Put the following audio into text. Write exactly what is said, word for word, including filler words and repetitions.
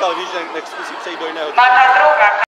říkal, víš, že nech zkusí přejít do jiného. Ma ta droga.